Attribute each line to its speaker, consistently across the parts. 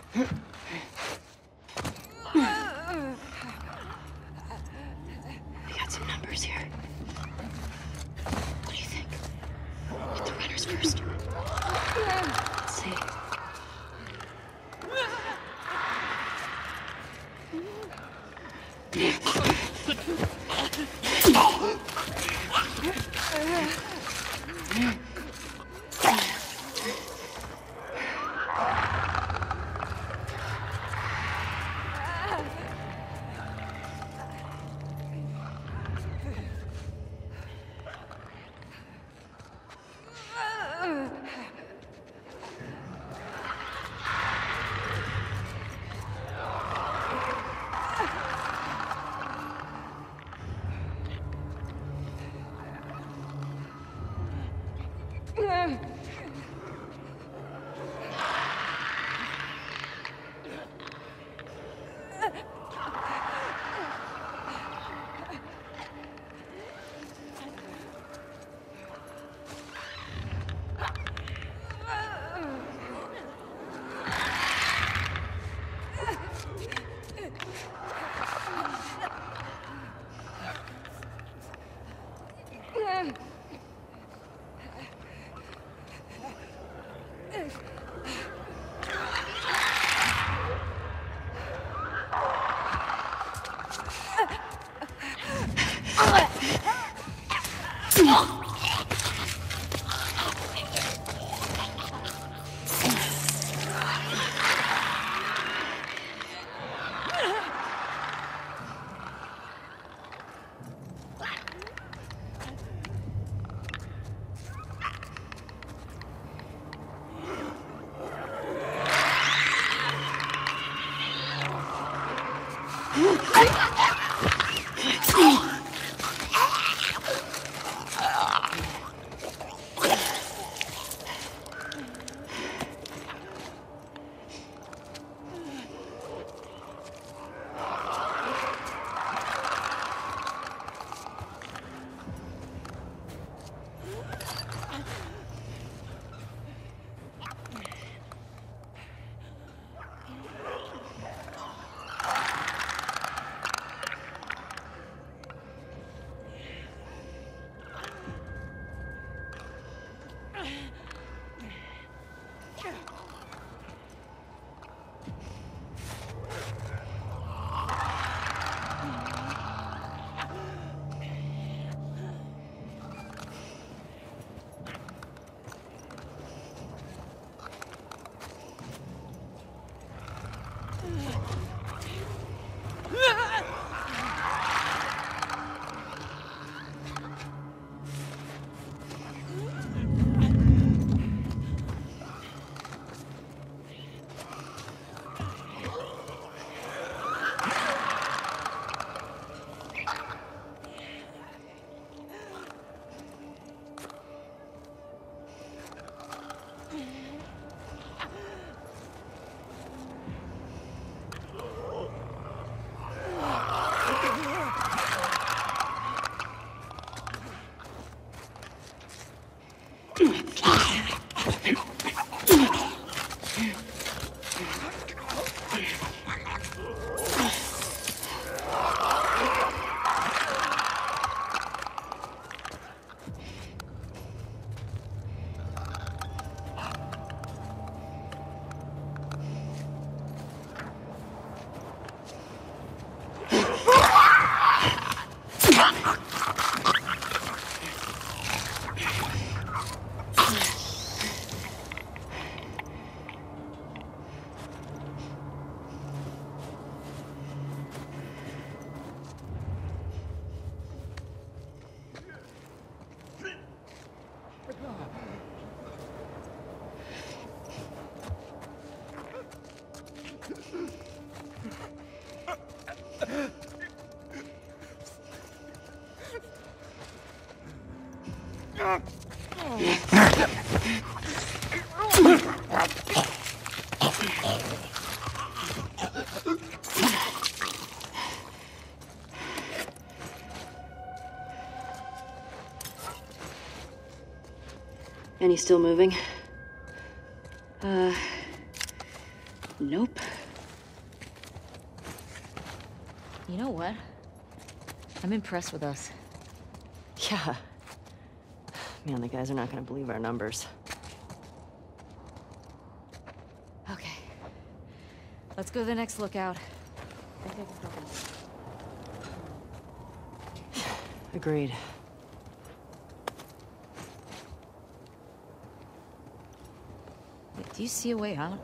Speaker 1: We got some numbers here. What do you think? Hit the runners first. Let's see. And he's still moving. Nope.
Speaker 2: You know what? I'm impressed with us.
Speaker 3: Yeah. Man, the guys are not gonna believe our numbers.
Speaker 2: Okay. Let's go to the next lookout.
Speaker 3: Agreed.
Speaker 2: Wait, do you see a way out?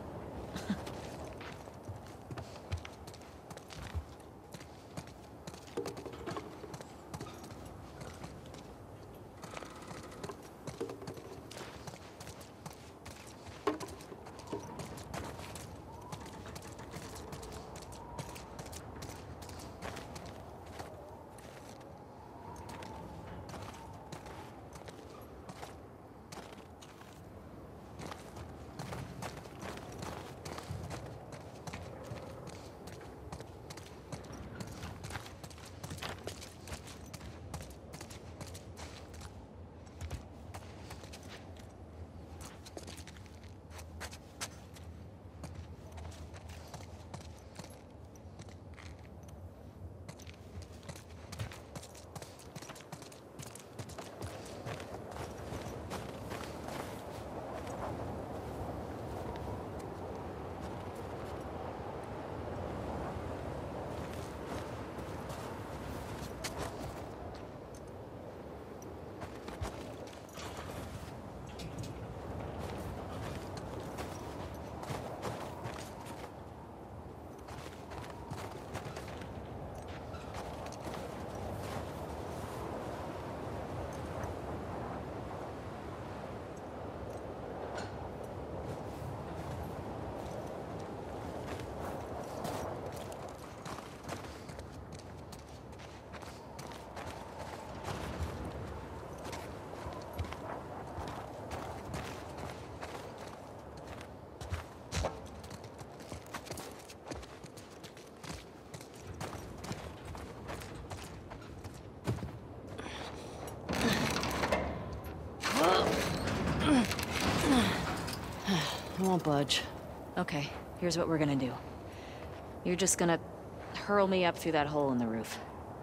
Speaker 3: I won't budge.
Speaker 2: Okay, here's what we're gonna do. You're just gonna hurl me up through that hole in the roof.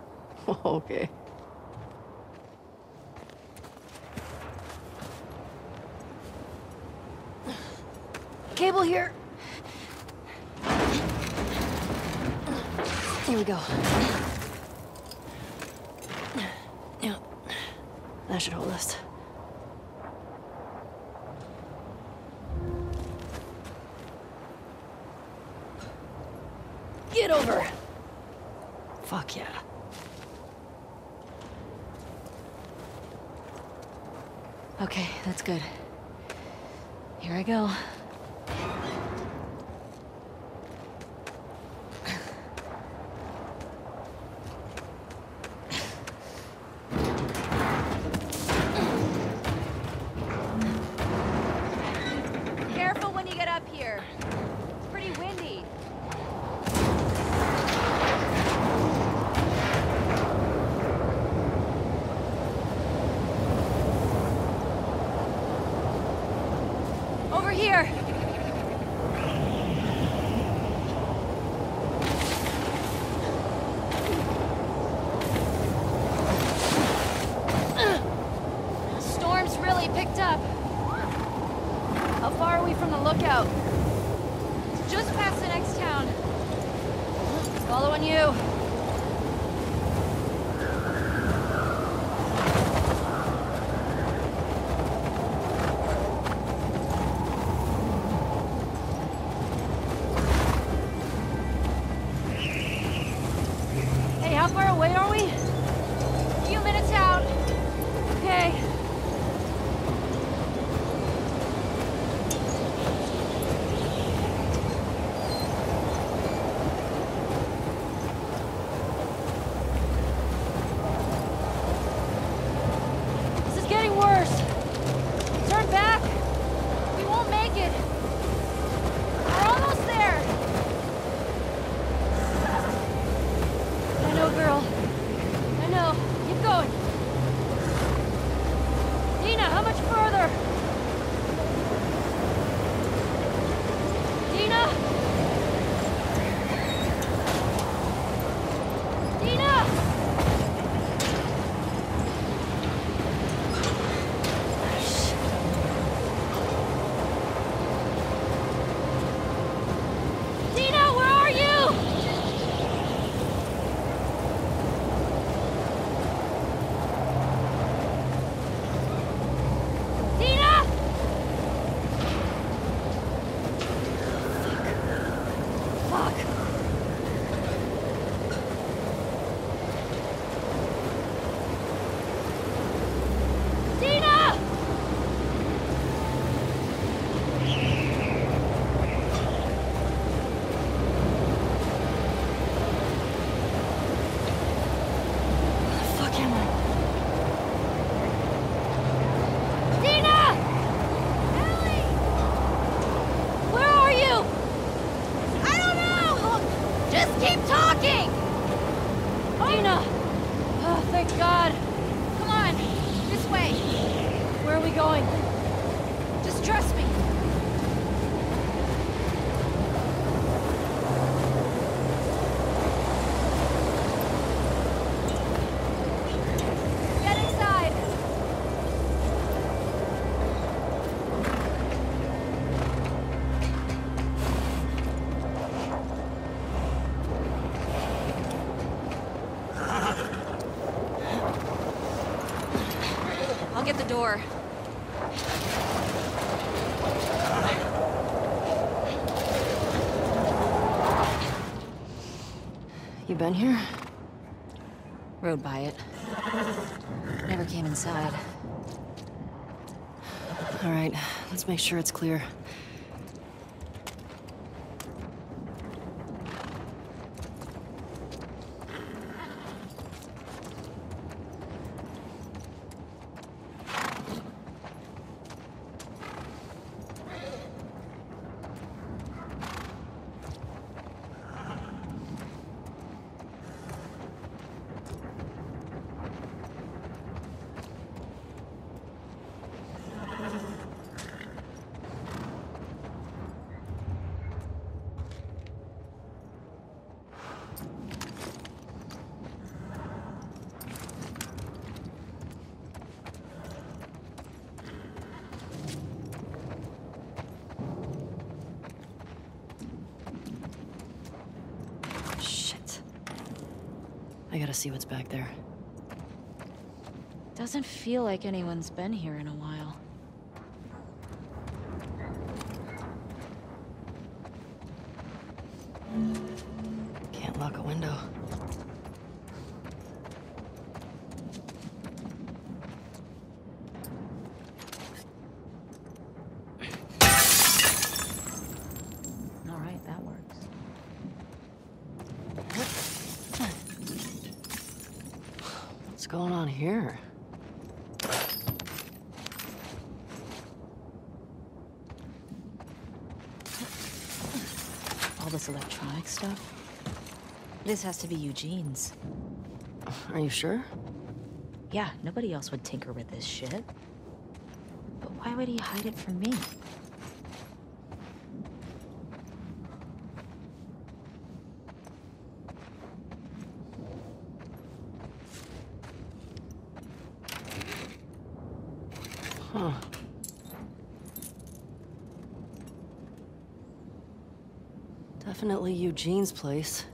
Speaker 3: Okay.
Speaker 2: Cable here!
Speaker 3: Here we go. Yeah. That should hold us. Get over! Fuck yeah.
Speaker 2: Okay, that's good. Here I go. Careful when you get up here. It's pretty windy. Over here! Storm's really picked up. How far are we from the lookout? It's just past the next town. Following you. Hey, how far away are we? A few minutes out. Okay. door.
Speaker 3: You been here?
Speaker 2: Rode by it. Never came inside.
Speaker 3: All right, let's make sure it's clear. Shit. I gotta see what's back there.
Speaker 2: Doesn't feel like anyone's been here in a while.
Speaker 3: Can't lock a window.
Speaker 2: All right, that works.
Speaker 3: What's going on here?
Speaker 2: All this electronic stuff? This has to be Eugene's.
Speaker 3: Are you sure?
Speaker 2: Yeah, nobody else would tinker with this shit. But why would he hide it from me?
Speaker 3: Huh. Definitely Eugene's place.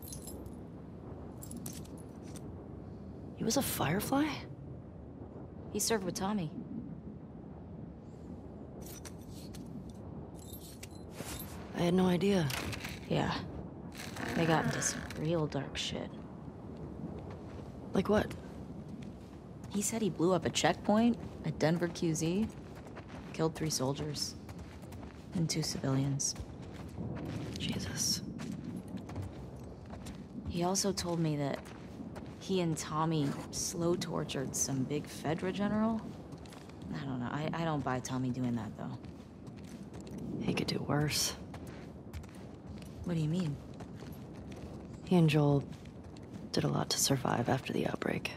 Speaker 3: He was a Firefly?
Speaker 2: He served with Tommy.
Speaker 3: I had no idea.
Speaker 2: Yeah. They got into some real dark shit.
Speaker 3: Like what?
Speaker 2: He said he blew up a checkpoint at Denver QZ, killed 3 soldiers, and 2 civilians.
Speaker 3: Jesus.
Speaker 2: He also told me that he and Tommy slow tortured some big Fedra general. I don't know. I don't buy Tommy doing that, though.
Speaker 3: He could do worse.
Speaker 2: What do you mean?
Speaker 3: He and Joel did a lot to survive after the outbreak.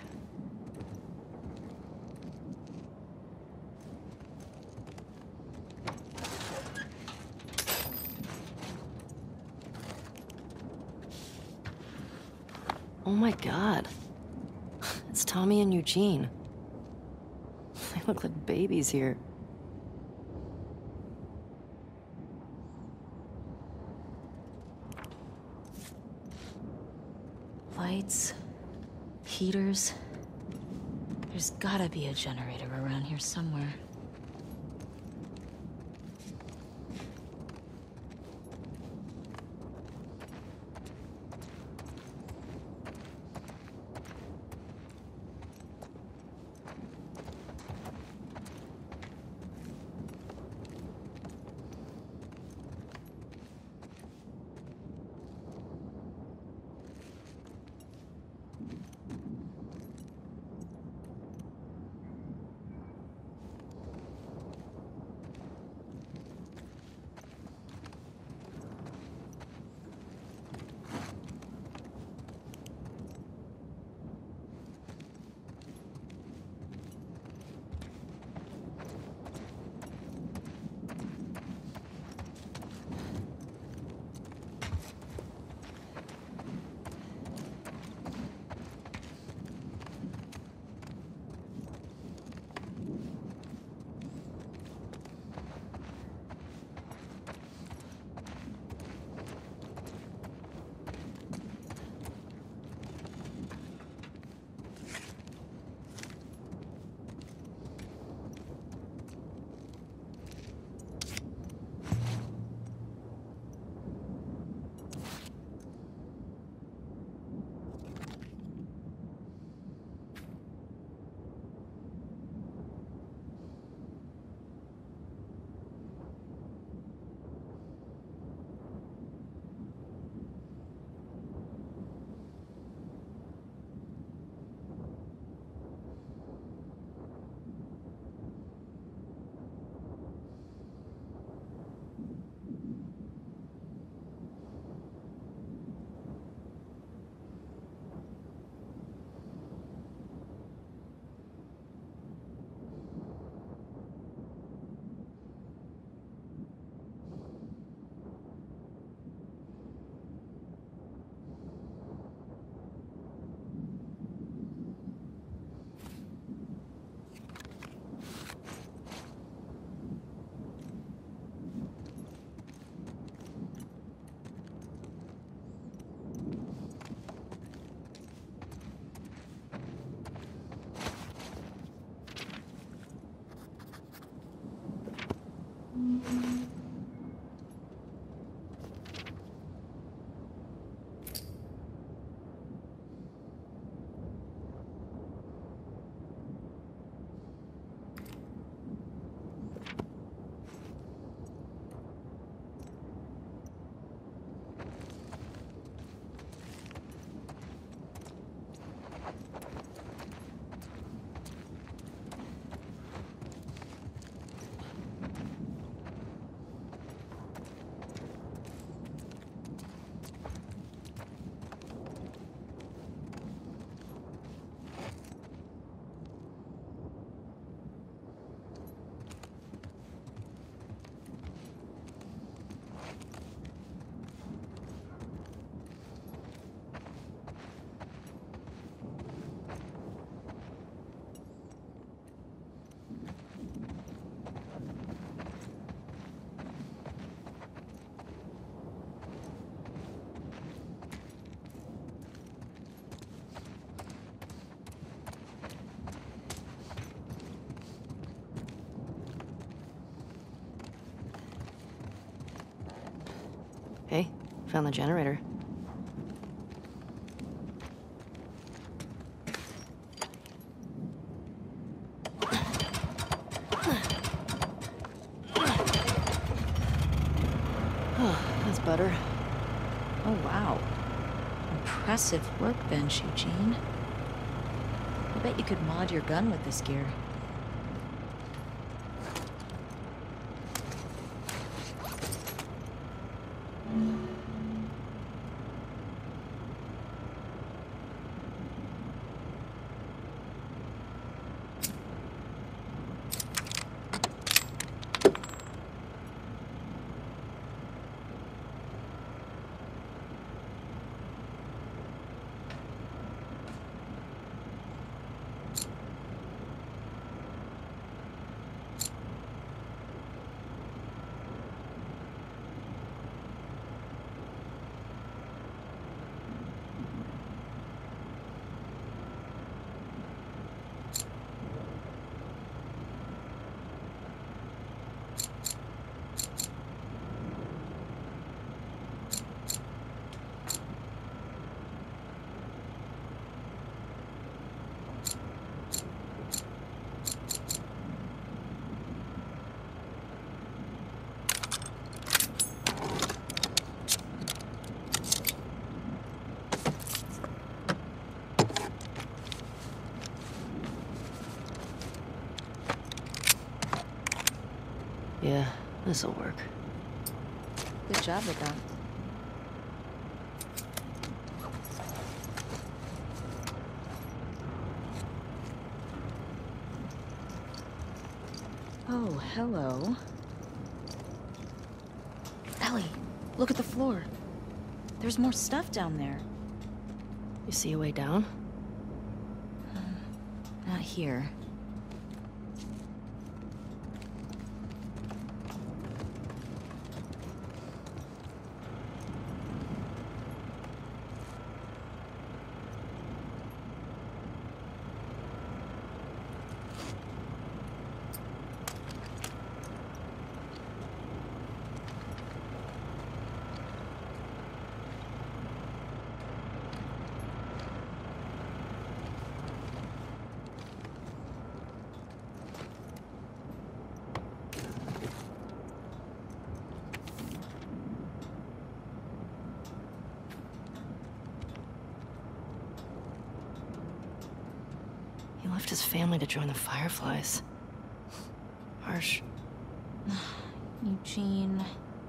Speaker 3: Oh my God. It's Tommy and Eugene. They look like babies here.
Speaker 2: Lights, heaters. There's gotta be a generator around here somewhere.
Speaker 3: Hey, found the generator. That's better.
Speaker 1: Oh, wow. Impressive workbench, Eugene. I bet you could mod your gun with this gear.
Speaker 3: Yeah, this'll work.
Speaker 1: Good job with that. Oh, hello. Ellie, look at the floor. There's more stuff down there.
Speaker 3: You see a way down?
Speaker 1: Not here.
Speaker 3: He left his family to join the Fireflies. Harsh.
Speaker 1: Eugene.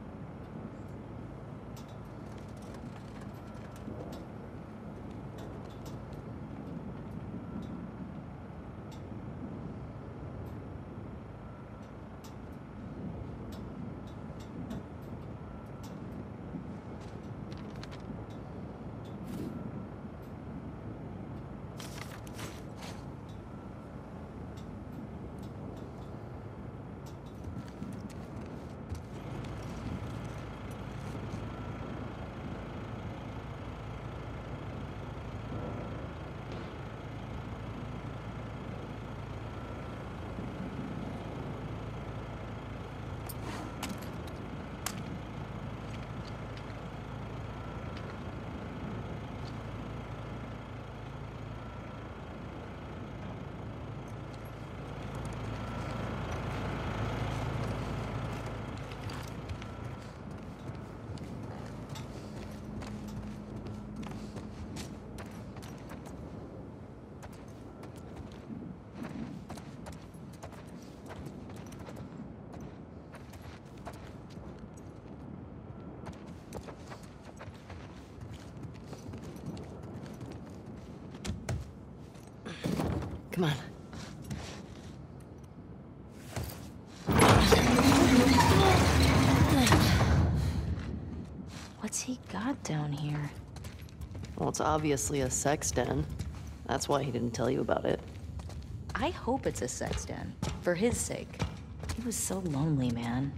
Speaker 3: Come on.
Speaker 1: What's he got down here?
Speaker 3: Well, it's obviously a sex den. That's why he didn't tell you about it.
Speaker 1: I hope it's a sex den. For his sake. He was so lonely, man.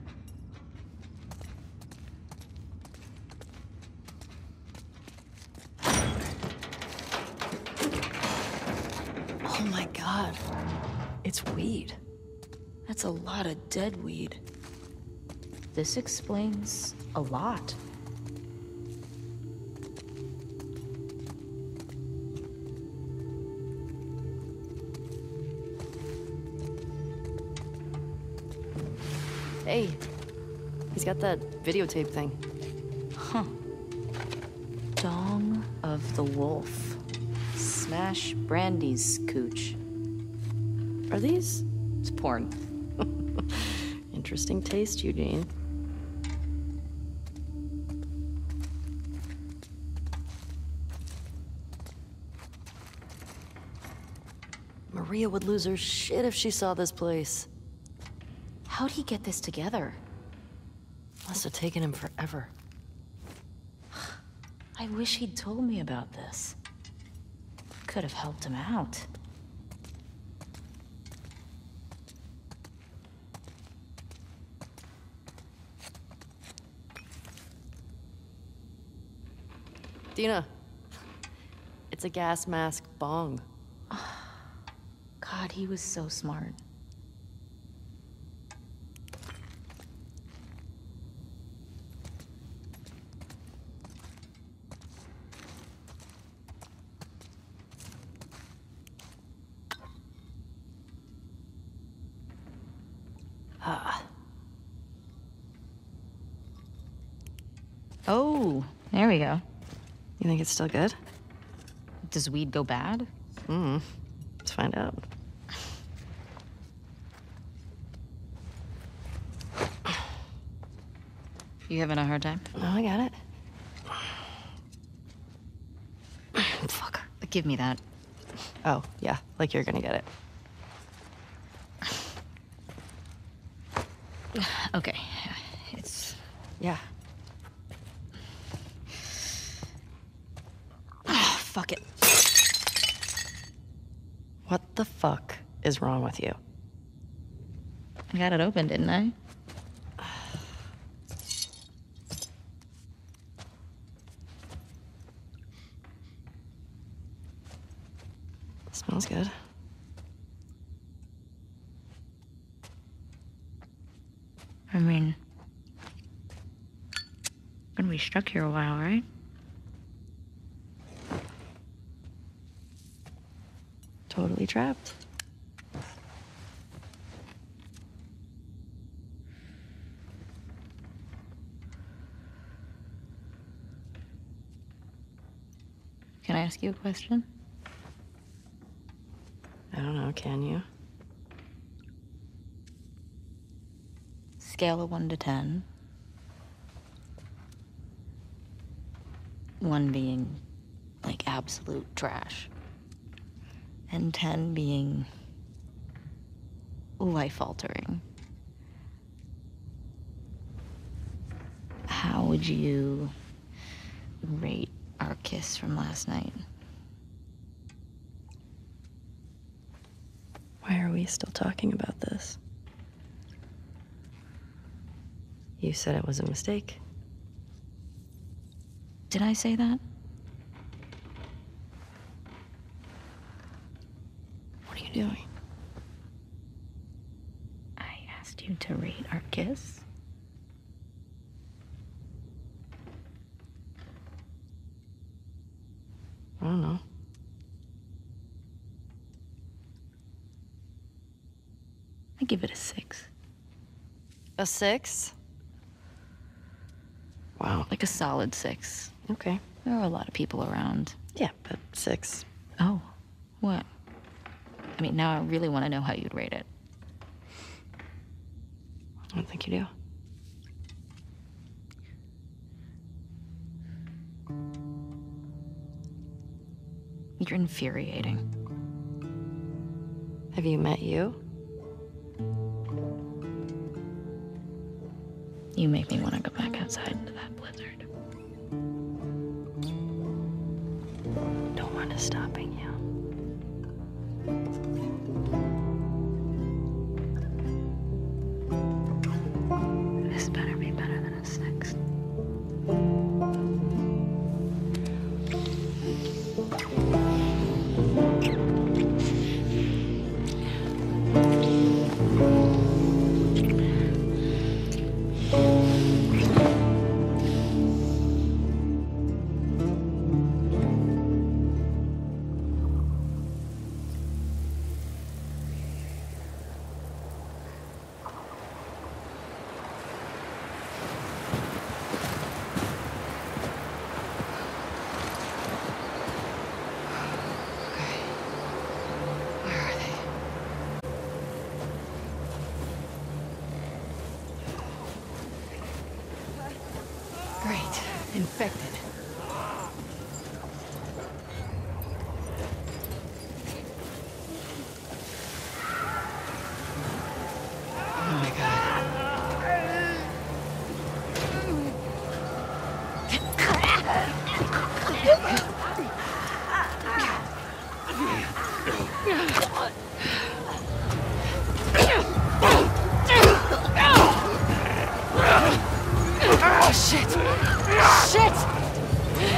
Speaker 3: Oh my god. It's weed.
Speaker 1: That's a lot of dead weed. This explains a lot.
Speaker 3: Hey, he's got that videotape thing.
Speaker 1: Huh. Dong of the Wolf. Smash Brandy's cooch.
Speaker 3: Are these?
Speaker 1: It's porn.
Speaker 3: Interesting taste, Eugene. Maria would lose her shit if she saw this place.
Speaker 1: How'd he get this together?
Speaker 3: Must have taken him forever.
Speaker 1: I wish he'd told me about this. Could have helped him out.
Speaker 3: Dina, it's a gas mask bong.
Speaker 1: God, he was so smart. Oh, there we go.
Speaker 3: You think it's still good?
Speaker 1: Does weed go bad?
Speaker 3: Let's find out.
Speaker 1: You having a hard time?
Speaker 3: No, I got it. Fuck.
Speaker 1: Give me that.
Speaker 3: Oh, yeah, like you're gonna get it.
Speaker 1: Okay. It's...
Speaker 3: Yeah.
Speaker 1: Oh, fuck it.
Speaker 3: What the fuck is wrong with you?
Speaker 1: I got it open, didn't I?
Speaker 3: Smells good.
Speaker 1: I mean... gonna be stuck here a while, right?
Speaker 3: Totally trapped.
Speaker 1: Can I ask you a question?
Speaker 3: I don't know, can you?
Speaker 1: Scale of 1 to 10. 1 being, like, absolute trash. And 10 being life-altering. How would you rate our kiss from last night?
Speaker 3: Why are we still talking about this? You said it was a mistake.
Speaker 1: Did I say that?
Speaker 3: What are you doing?
Speaker 1: I asked you to rate our kiss.
Speaker 3: I don't know.
Speaker 1: I give it a 6.
Speaker 3: A 6? Wow.
Speaker 1: Like a solid 6.
Speaker 3: Okay.
Speaker 1: There are a lot of people around.
Speaker 3: Yeah, but 6.
Speaker 1: Oh, what? I mean, now I really want to know how you'd rate it.
Speaker 3: I don't think you do.
Speaker 1: You're infuriating.
Speaker 3: Have you met you?
Speaker 1: You make me want to go back outside into that blizzard.
Speaker 3: No one is stopping you.
Speaker 1: This better be better than a 6.
Speaker 3: expected. Oh my god. Oh, shit! Shit!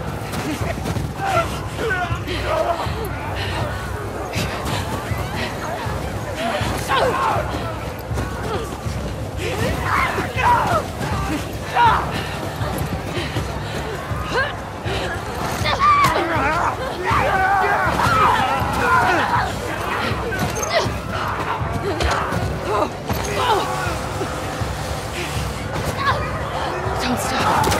Speaker 3: Don't stop.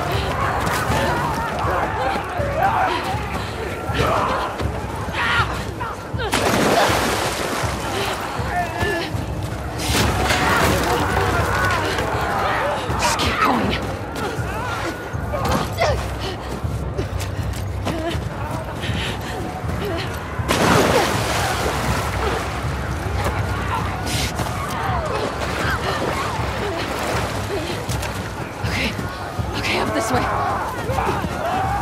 Speaker 3: Just keep going. Okay, up this way.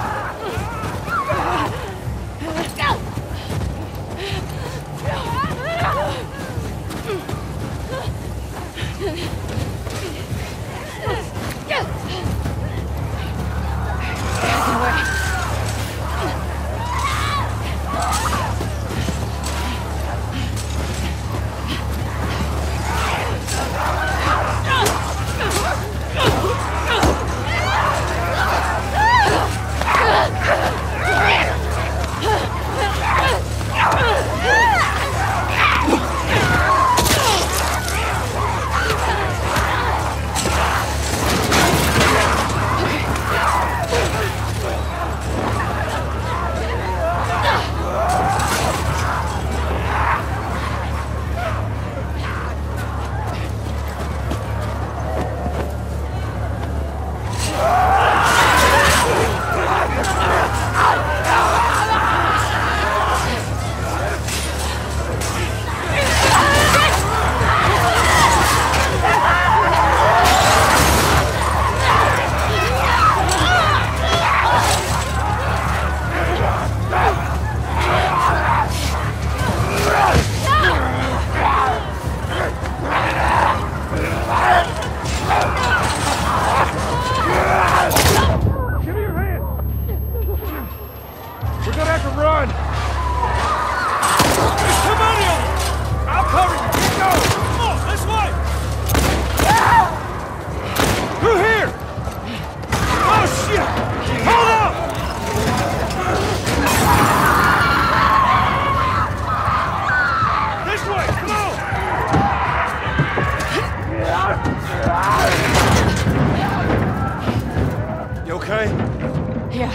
Speaker 3: Yeah.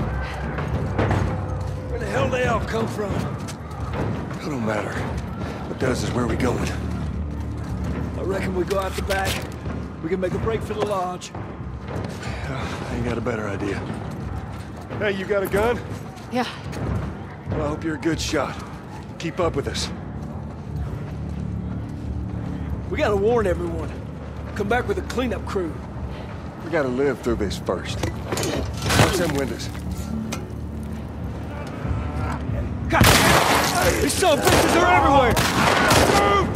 Speaker 4: Where the hell they all come from?
Speaker 5: It don't matter. What does is where we going.
Speaker 4: I reckon we go out the back. We can make a break for the lodge.
Speaker 5: I ain't got a better idea. Hey, you got a gun?
Speaker 3: Yeah.
Speaker 5: Well, I hope you're a good shot. Keep up with us.
Speaker 4: We gotta warn everyone. Come back with a cleanup crew.
Speaker 5: We gotta live through this first. Watch them windows.
Speaker 4: God! These son of bitches are everywhere! Move!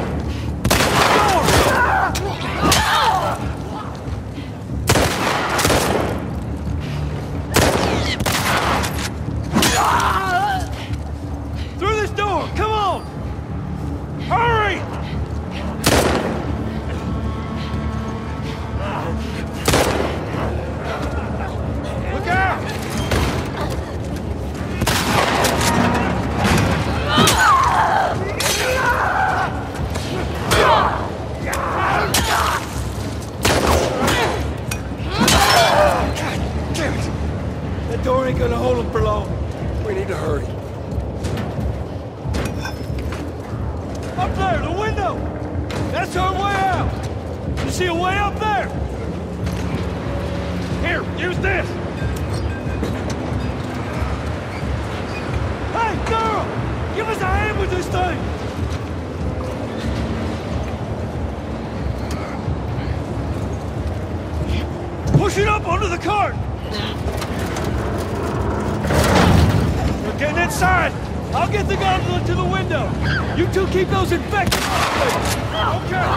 Speaker 4: Through this door! Come on! Hurry! Look out! Damn it! That door ain't gonna hold him for long.
Speaker 5: We need to hurry.
Speaker 4: Up there, the window! That's our way out! You see a way up there? Here, Here, use this! Hey, girl! Give us a hand with this thing! Push it up onto the cart! We're getting inside! I'll get the gondola to the window! You two keep those infected! Okay!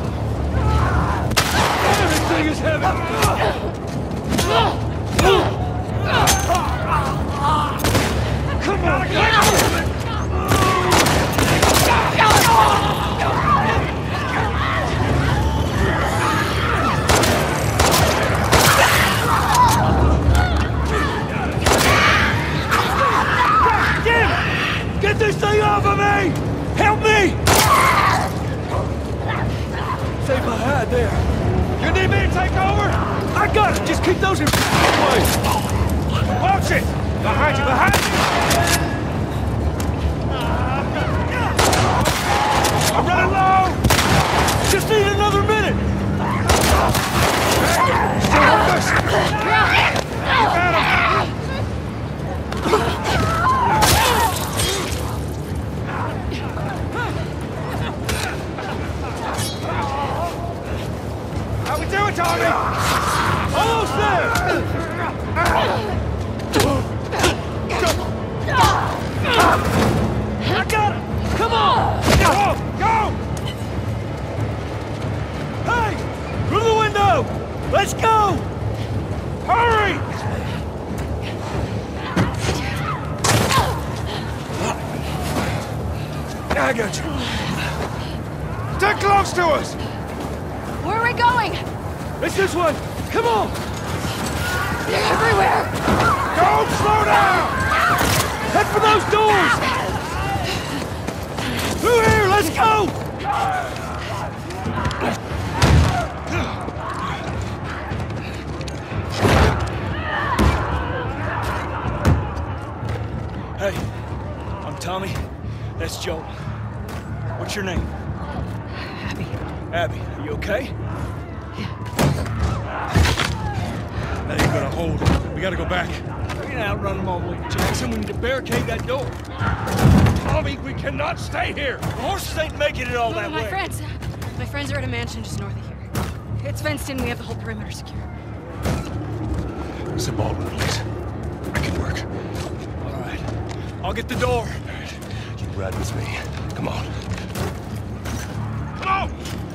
Speaker 4: Damn, this thing is heavy! Come on, get this thing off of me! Help me! Stay behind there. You need me to take over? I got it! Just keep those in away! Watch it! Behind you, behind you! I'm running low! Just need another minute! Still with us? You got him! How we doing, Tommy? Almost there! I got it! Come on! Go! Go! Hey! Through the window! Let's go! Hurry! I got you. Stay close to us!
Speaker 2: Where are we going?
Speaker 4: It's this one! Come on!
Speaker 2: They're everywhere!
Speaker 4: Don't slow down! Head for those doors! Through here! Let's go! Hey, I'm Tommy. That's Joel. What's your name?
Speaker 3: Abby.
Speaker 4: Abby, are you okay? That ain't gonna hold. We gotta go back. We can outrun them all the way to Jackson. We need to barricade that door. Tommy, we cannot stay here. The horses ain't making it all that way.
Speaker 2: My friends are at a mansion just north of here. It's fenced in. We have the whole perimeter secure.
Speaker 5: Some Baldwin, please. I can work.
Speaker 4: All right. I'll get the door.
Speaker 5: All right. You ride with me. Come on.
Speaker 4: Come on!